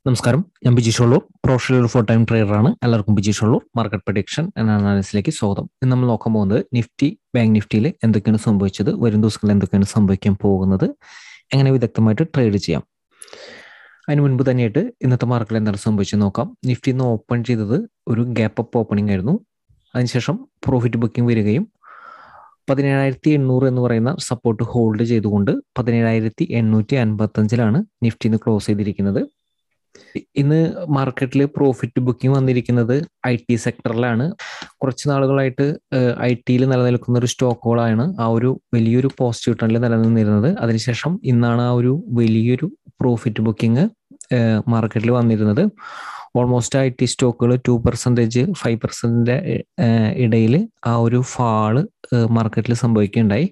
നമസ്കാരം, ഞാൻ Bijeesh Ulloor, professional four time ട്രേഡറാണ്. എല്ലാവർക്കും ബിജീഷ് ഉള്ളൂർ മാർക്കറ്റ് പ്രഡിക്ഷൻ എന്ന അനാലിസിലേക്ക് സ്വാഗതം. ഇന്ന് നമ്മൾ നോക്കാൻ പോകുന്നത് നിഫ്റ്റി, ബാങ്ക് നിഫ്റ്റിയിൽ എന്തൊക്കെയാണ് സംഭവിച്ചത്, വരും ദിവസങ്ങളിൽ എന്തൊക്കെയാണ് സംഭവിക്കാൻ പോകുന്നത്, എങ്ങനെ വിദഗ്ധമായിട്ട് ട്രേഡ് ചെയ്യാം. അതിന് മുൻപ് തന്നെയായിട്ട് ഇന്നത്തെ മാർക്കറ്റിൽ എന്താണ് സംഭവിച്ചത് നോക്കാം. നിഫ്റ്റി ഇന്ന് ഓപ്പൺ ചെയ്തത് ഒരു ഗ്യാപ്പ് അപ്പ് ഓപ്പണിംഗ് ആയിരുന്നു. അതിനുശേഷം പ്രോഫിറ്റ് ബുക്കിംഗ് വരികയും 17,800 എന്ന് പറയുന്ന സപ്പോർട്ട് ഹോൾഡ് ചെയ്തുകൊണ്ട് 17,855 നിഫ്റ്റി ഇന്ന് ക്ലോസ് ചെയ്തിരിക്കുന്നത്. ഇന്ന് മാർക്കറ്റിൽ പ്രോഫിറ്റ് ബുക്കിംഗ് വന്നിരിക്കുന്നത് IT സെക്ടറിലാണ്. കുറച്ച് നാളുകളായിട്ട് IT നിലനിൽക്കുന്ന ഒരു സ്റ്റോക്കുകളാണ് ആ ഒരു വലിയൊരു പോസിറ്റീവ് ട്രെൻഡിൽ നിലനിന്നിരുന്നത്. അതിനുശേഷം ഇന്നാണ് ആ ഒരു വലിയൊരു പ്രോഫിറ്റ് ബുക്കിംഗ് മാർക്കറ്റിൽ വന്നിരുന്നത്. ഓൾമോസ്റ്റ് IT സ്റ്റോക്കുകൾ 2%, 5% ഇടയിൽ ആ ഒരു ഫാള് മാർക്കറ്റിൽ സംഭവിക്കുകയുണ്ടായി.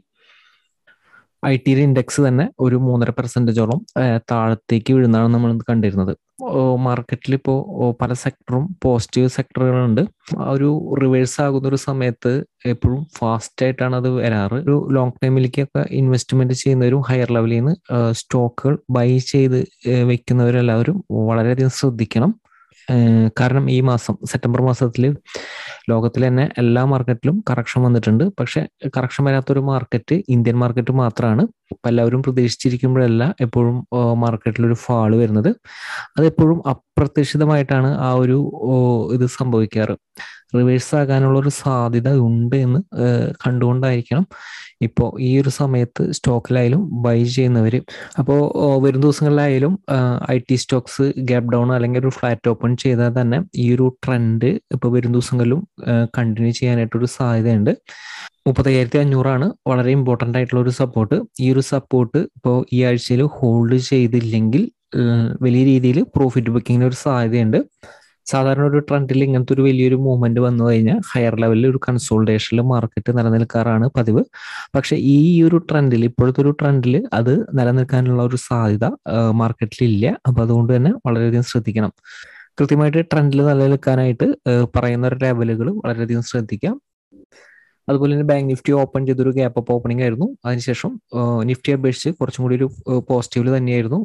IT ഇൻഡെക്സ് തന്നെ ഒരു 3.5%ഓളം താഴത്തേക്ക് വീഴുന്നതാണ് നമ്മൾ കണ്ടിരുന്നത്. മാർക്കറ്റിൽ ഇപ്പോൾ പല സെക്ടറും പോസിറ്റീവ് സെക്ടറുകളുണ്ട്. ആ ഒരു റിവേഴ്സ് ആകുന്ന ഒരു സമയത്ത് എപ്പോഴും ഫാസ്റ്റ് ആയിട്ടാണ് അത് വരാറ്. ഒരു ലോങ് ടൈമിലേക്കൊക്കെ ഇൻവെസ്റ്റ്മെന്റ് ചെയ്യുന്നവരും ഹയർ ലെവലിൽ നിന്ന് സ്റ്റോക്കുകൾ ബൈ ചെയ്ത് വെക്കുന്നവരെല്ലാവരും വളരെയധികം ശ്രദ്ധിക്കണം. കാരണം ഈ മാസം സെപ്റ്റംബർ മാസത്തിൽ ലോകത്തിലെ തന്നെ എല്ലാ മാർക്കറ്റിലും കറക്ഷൻ വന്നിട്ടുണ്ട്. പക്ഷെ കറക്ഷൻ വരാത്തൊരു മാർക്കറ്റ് ഇന്ത്യൻ മാർക്കറ്റ് മാത്രമാണ്. എല്ലാവരും പ്രതീക്ഷിച്ചിരിക്കുമ്പോഴല്ല എപ്പോഴും മാർക്കറ്റിലൊരു ഫാള് വരുന്നത്. അതെപ്പോഴും അപ്രതീക്ഷിതമായിട്ടാണ് ആ ഒരു ഇത് സംഭവിക്കാറ്. റിവേഴ്സ് ആകാനുള്ള ഒരു സാധ്യത ഉണ്ട് എന്ന് കണ്ടുകൊണ്ടായിരിക്കണം ഇപ്പോൾ ഈ ഒരു സമയത്ത് സ്റ്റോക്കിലായാലും ബൈ ചെയ്യുന്നവർ. അപ്പോൾ വരും ദിവസങ്ങളിലായാലും IT സ്റ്റോക്സ് ഗ്യാപ് ഡൗൺ അല്ലെങ്കിൽ ഒരു ഫ്ലാറ്റ് ഓപ്പൺ ചെയ്താൽ തന്നെ ഈ ഒരു ട്രെൻഡ് ഇപ്പോൾ വരും ദിവസങ്ങളിലും കണ്ടിന്യൂ ചെയ്യാനായിട്ടൊരു സാധ്യതയുണ്ട്. 35,500 വളരെ ഇമ്പോർട്ടൻ്റ് ആയിട്ടുള്ള ഒരു സപ്പോർട്ട്. ഈ ഒരു സപ്പോർട്ട് ഇപ്പോൾ ഈ ആഴ്ചയിൽ ഹോൾഡ് ചെയ്തില്ലെങ്കിൽ വലിയ രീതിയിൽ പ്രോഫിറ്റ് ബുക്കിങ്ങിന് ഒരു സാധ്യതയുണ്ട്. സാധാരണ ഒരു ട്രെൻഡിൽ ഇങ്ങനത്തെ ഒരു വലിയൊരു മൂവ്മെന്റ് വന്നു കഴിഞ്ഞാൽ ഹയർ ലെവലിൽ ഒരു കൺസോൾട്ടേഷനിൽ മാർക്കറ്റ് നിലനിൽക്കാറാണ് പതിവ്. പക്ഷെ ഈ ഒരു ട്രെൻഡിൽ, ഇപ്പോഴത്തെ ഒരു ട്രെൻഡിൽ അത് നിലനിൽക്കാനുള്ള ഒരു സാധ്യത മാർക്കറ്റിൽ ഇല്ല. അപ്പൊ അതുകൊണ്ട് തന്നെ വളരെയധികം ശ്രദ്ധിക്കണം. കൃത്യമായിട്ട് ട്രെൻഡിൽ നിലനിൽക്കാനായിട്ട് പറയുന്ന ഒരു ലെവലുകൾ വളരെയധികം ശ്രദ്ധിക്കാം. അതുപോലെ തന്നെ ബാങ്ക് നിഫ്റ്റി ഓപ്പൺ ചെയ്തൊരു ഗ്യാപ്പ് അപ്പ് ഓപ്പണിംഗ് ആയിരുന്നു. അതിനുശേഷം നിഫ്റ്റി അപേക്ഷിച്ച് കുറച്ചും കൂടി ഒരു പോസിറ്റീവില് തന്നെയായിരുന്നു.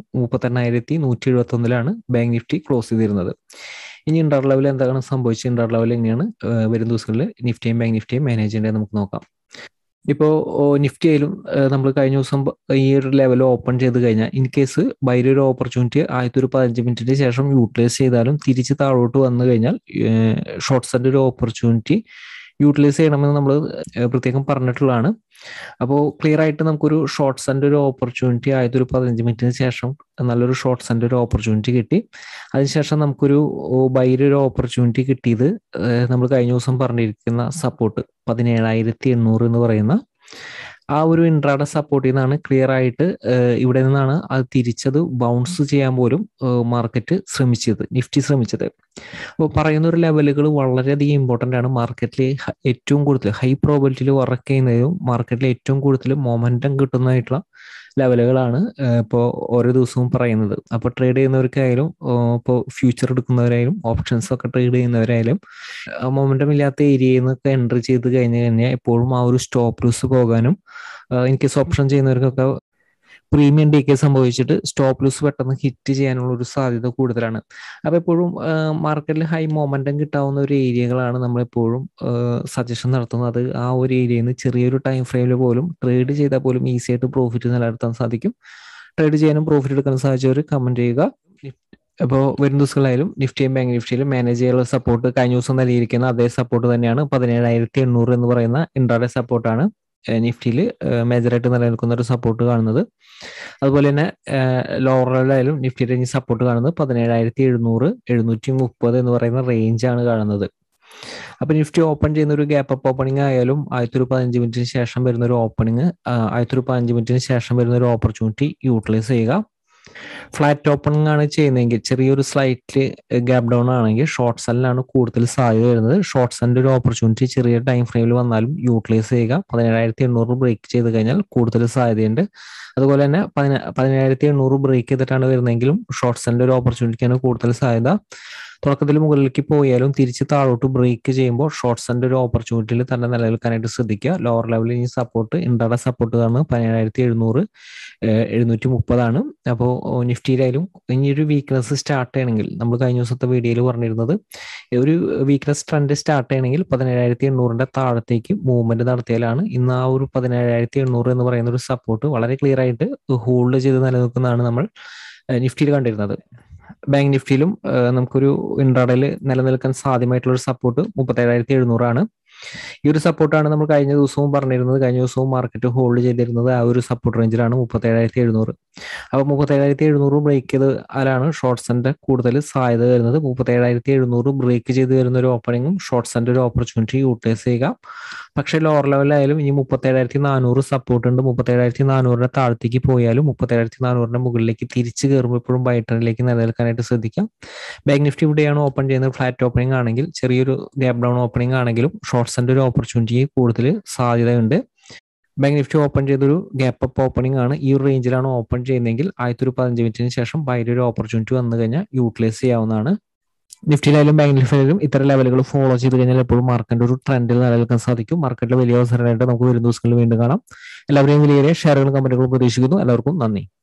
38,171 ബാങ്ക് നിഫ്റ്റി ക്ലോസ് ചെയ്തിരുന്നത്. ഇനി ഇൻഡർ ലെവൽ എന്താണ് സംഭവിച്ചത്, ഇൻഡർ ലെവൽ എങ്ങനെയാണ് വരും ദിവസങ്ങളിൽ നിഫ്റ്റിയും ബാങ്ക് നിഫ്റ്റിയും മാനേജ് ചെയ്യേണ്ടത് നമുക്ക് നോക്കാം. ഇപ്പോൾ നിഫ്റ്റി ആയാലും നമ്മൾ കഴിഞ്ഞ ദിവസം ഈ ഒരു ലെവൽ ഓപ്പൺ ചെയ്ത് കഴിഞ്ഞാൽ ഇൻ കേസ് ബൈയിൽ ഒരു ഓപ്പർച്യൂണിറ്റി ആദ്യത്തെ ഒരു 15 മിനിറ്റിന് ശേഷം യൂട്ടിലൈസ് ചെയ്താലും തിരിച്ച് താഴോട്ട് വന്നു കഴിഞ്ഞാൽ ഷോർട്ട്സിന്റെ ഒരു ഓപ്പർച്യൂണിറ്റി യൂട്ടിലൈസ് ചെയ്യണമെന്ന് നമ്മൾ പ്രത്യേകം പറഞ്ഞിട്ടുള്ളതാണ്. അപ്പോൾ ക്ലിയർ ആയിട്ട് നമുക്കൊരു ഷോർട്ട്സിന്റെ ഒരു ഓപ്പർച്യൂണിറ്റി ആയതൊരു 15 മിനിറ്റിന് ശേഷം നല്ലൊരു ഷോർട്ട്സിന്റെ ഒരു ഓപ്പർച്യൂണിറ്റി കിട്ടി. അതിനുശേഷം നമുക്കൊരു ബൈയിൽ ഒരു ഓപ്പർച്യൂണിറ്റി കിട്ടിയത് നമ്മൾ കഴിഞ്ഞ ദിവസം പറഞ്ഞിരിക്കുന്ന സപ്പോർട്ട് 17,800 എന്ന് പറയുന്ന ആ ഒരു ഇൻട്രാഡേ സപ്പോർട്ടിൽ നിന്നാണ് ക്ലിയർ ആയിട്ട് ഇവിടെ നിന്നാണ് അത് തിരിച്ചത് ബൗൺസ് ചെയ്യാൻ പോലും മാർക്കറ്റ് ശ്രമിച്ചത്, നിഫ്റ്റി ശ്രമിച്ചത്. അപ്പോൾ പറയുന്ന ഒരു ലെവലുകൾ വളരെയധികം ഇമ്പോർട്ടൻ്റ് ആണ്. മാർക്കറ്റിൽ ഏറ്റവും കൂടുതൽ ഹൈ പ്രോബിലിറ്റിയിൽ വർക്ക് ചെയ്യുന്നതും മാർക്കറ്റിൽ ഏറ്റവും കൂടുതൽ മൊമെന്റം കിട്ടുന്നതായിട്ടുള്ള ലെവലുകളാണ് ഇപ്പോൾ ഓരോ ദിവസവും പറയുന്നത്. അപ്പോൾ ട്രേഡ് ചെയ്യുന്നവർക്കായാലും ഇപ്പോൾ ഫ്യൂച്ചർ എടുക്കുന്നവരായാലും ഓപ്ഷൻസ് ഒക്കെ ട്രേഡ് ചെയ്യുന്നവരായാലും മൊമെന്റം ഇല്ലാത്ത ഏരിയയിൽ നിന്നൊക്കെ എൻട്രി ചെയ്ത് കഴിഞ്ഞ് കഴിഞ്ഞാൽ എപ്പോഴും ആ ഒരു സ്റ്റോപ്പ് ലൂസ് പോകാനും ഇൻ കേസ് ഓപ്ഷൻ ചെയ്യുന്നവർക്കൊക്കെ പ്രീമിയം ഡീക്കേ സംഭവിച്ചിട്ട് സ്റ്റോപ്പ് ലൂസ് പെട്ടെന്ന് ഹിറ്റ് ചെയ്യാനുള്ള ഒരു സാധ്യത കൂടുതലാണ്. അപ്പോൾ എപ്പോഴും മാർക്കറ്റിൽ ഹൈ മൊമെന്റം കിട്ടാവുന്ന ഒരു ഏരിയകളാണ് നമ്മളെപ്പോഴും സജഷൻ നടത്തുന്നത്. ആ ഒരു ഏരിയയിൽ നിന്ന് ചെറിയൊരു ടൈം ഫ്രെയിമിൽ പോലും ട്രേഡ് ചെയ്താൽ പോലും ഈസി ആയിട്ട് പ്രോഫിറ്റ് നിലനിർത്താൻ സാധിക്കും. ട്രേഡ് ചെയ്യാനും പ്രോഫിറ്റ് എടുക്കാൻ സാധിച്ചവർ കമന്റ് ചെയ്യുക. അപ്പോൾ വരും ദിവസങ്ങളായാലും നിഫ്റ്റിയും ബാങ്ക് നിഫ്റ്റിയിലും മാനേജ് ചെയ്യാനുള്ള സപ്പോർട്ട് കഴിഞ്ഞ ദിവസം നൽകിയിരിക്കുന്ന അതേ സപ്പോർട്ട് തന്നെയാണ്. 17,800 എന്ന് പറയുന്ന ഇൻട്രാഡേ സപ്പോർട്ടാണ് നിഫ്റ്റിയിൽ മേജറായിട്ട് നിലനിൽക്കുന്ന ഒരു സപ്പോർട്ട് കാണുന്നത്. അതുപോലെ തന്നെ ലോവർ ലെവലായാലും നിഫ്റ്റിയുടെ സപ്പോർട്ട് കാണുന്നത് 17,700, 730 എന്ന് പറയുന്ന റേഞ്ചാണ് കാണുന്നത്. അപ്പൊ നിഫ്റ്റി ഓപ്പൺ ചെയ്യുന്ന ഒരു ഗ്യാപ്പ് അപ്പ് ഓപ്പണിംഗ് ആയാലും ആദ്യത്തെ ഒരു 15 മിനിറ്റിന് ശേഷം വരുന്ന ഒരു ഓപ്പണിംഗ്, ആദ്യത്തെ ഒരു 15 മിനിറ്റിന് ശേഷം വരുന്ന ഒരു ഓപ്പർച്യൂണിറ്റി യൂട്ടിലൈസ് ചെയ്യുക. ഫ്ലാറ്റ് ഓപ്പണിംഗ് ആണ് ചെയ്യുന്നതെങ്കിൽ, ചെറിയൊരു സ്ലൈറ്റ്ലി ഗ്യാപ് ഡൗൺ ആണെങ്കിൽ ഷോർട്ട് സെല്ലിനാണ് കൂടുതൽ സാധ്യത വരുന്നത്. ഷോർട്ട് സെല്ലിന്റെ ഒരു ഓപ്പർച്യൂണിറ്റി ചെറിയ ടൈം ഫ്രെയിമിൽ വന്നാലും യൂട്ടിലൈസ് ചെയ്യുക. 17,800 ബ്രേക്ക് ചെയ്ത് കഴിഞ്ഞാൽ കൂടുതൽ സാധ്യതയുണ്ട്. അതുപോലെ തന്നെ 17,800 ബ്രേക്ക് ചെയ്തിട്ടാണ് വരുന്നതെങ്കിലും ഷോർട്ട് സെല്ലിന്റെ ഒരു ഓപ്പർച്യൂണിറ്റിക്കാണ് കൂടുതൽ സാധ്യത. തുടക്കത്തിൽ മുകളിലേക്ക് പോയാലും തിരിച്ച് താഴോട്ട് ബ്രേക്ക് ചെയ്യുമ്പോൾ ഷോർട്ട്സിന്റെ ഒരു ഓപ്പർച്യൂണിറ്റിയിൽ തന്നെ നിലനിൽക്കാനായിട്ട് ശ്രദ്ധിക്കുക. ലോവർ ലെവലിൽ ഈ സപ്പോർട്ട് ഇൻട്രാഡേ സപ്പോർട്ട് കാരണം 17,700 730 അപ്പോൾ നിഫ്റ്റിയിലായാലും ഇനി ഒരു വീക്ക്നെസ് സ്റ്റാർട്ട് ചെയ്യണമെങ്കിൽ നമ്മൾ കഴിഞ്ഞ ദിവസത്തെ വീഡിയോയിൽ പറഞ്ഞിരുന്നത് ഒരു വീക്ക്നെസ് ട്രെൻഡ് സ്റ്റാർട്ട് ചെയ്യണമെങ്കിൽ 17,800 താഴത്തേക്ക് മൂവ്മെന്റ് നടത്തിയാലാണ് ഇന്ന് ആ ഒരു 17,800 എന്ന് പറയുന്ന ഒരു സപ്പോർട്ട് വളരെ ക്ലിയർ ആയിട്ട് ഹോൾഡ് ചെയ്ത് നിലനിൽക്കുന്നതാണ് നമ്മൾ നിഫ്റ്റിയിൽ കണ്ടിരുന്നത്. ബാങ്ക് നിഫ്റ്റിയിലും നമുക്കൊരു ഇൻട്രാഡേയിൽ നിലനിൽക്കാൻ സാധ്യമായിട്ടുള്ള ഒരു സപ്പോർട്ട് 37,700 ഈ ഒരു സപ്പോർട്ടാണ് നമ്മൾ കഴിഞ്ഞ ദിവസവും പറഞ്ഞിരുന്നത്. കഴിഞ്ഞ ദിവസവും മാർക്കറ്റ് ഹോൾഡ് ചെയ്തിരുന്നത് ആ ഒരു സപ്പോർട്ട് റേഞ്ചിലാണ് 37,700. അപ്പോൾ 37,700 ബ്രേക്ക് ചെയ്താലാണ് ഷോർട്ട്സിന്റെ കൂടുതൽ സാധ്യത വരുന്നത്. 37,700 ബ്രേക്ക് ചെയ്ത് വരുന്ന ഒരു ഓപ്പണിങ്ങും ഷോർട്ട്സിന്റെ ഒരു ഓപ്പർച്യൂണിറ്റി യൂട്ടിലൈസ് ചെയ്യുക. പക്ഷേ ലോവർ ലെവലിലായാലും ഇനി 37,400 സപ്പോർട്ട് ഉണ്ട്. 37,400 താഴത്തേക്ക് പോയാലും 37,400 മുകളിലേക്ക് തിരിച്ചു കയറുമ്പോൾ ഇപ്പോഴും ബൈ ട്രെൻഡിലേക്ക് നിലനിൽക്കാനായിട്ട് ശ്രദ്ധിക്കാം. ബാങ്ക് നിഫ്റ്റി ഇവിടെയാണ് ഓപ്പൺ ചെയ്യുന്നത്. ഫ്ലാറ്റ് ഓപ്പണിംഗ് ആണെങ്കിൽ ചെറിയൊരു ഗ്യാപ് ഡൗൺ ഓപ്പണിംഗ് ആണെങ്കിലും ഷോർട്ട്സിന്റെ ഒരു ഓപ്പർച്യൂണിറ്റി കൂടുതൽ സാധ്യതയുണ്ട്. ബാങ്ക് നിഫ്റ്റി ഓപ്പൺ ചെയ്തൊരു ഗ്യാപ്പ് അപ്പ് ഓപ്പണിംഗ് ആണ്. ഈ ഒരു റേഞ്ചിലാണ് ഓപ്പൺ ചെയ്യുന്നതെങ്കിൽ ആദ്യത്തെ ഒരു 15 മിനിറ്റിന് ശേഷം ബൈയുടെ ഒരു ഓപ്പർച്യൂണിറ്റി വന്നു കഴിഞ്ഞാൽ യൂട്ടിലൈസ് ചെയ്യാവുന്നതാണ്. നിഫ്റ്റിയിലായാലും ബാങ്ക് നിഫ്റ്റിയിലായാലും ഇത്തരം ലെവലുകൾ ഫോളോ ചെയ്ത് കഴിഞ്ഞാൽ എപ്പോഴും മാർക്കറ്റിന്റെ ഒരു ട്രെൻഡിൽ നിലനിൽക്കാൻ സാധിക്കും. മാർക്കറ്റിലെ വലിയ അവസരമായിട്ട് നമുക്ക് വരും ദിവസങ്ങളിൽ വീണ്ടും കാണാം. എല്ലാവരെയും വലിയ ഷെയറുകളും കമന്റുകളും പ്രതീക്ഷിക്കുന്നു. എല്ലാവർക്കും നന്ദി.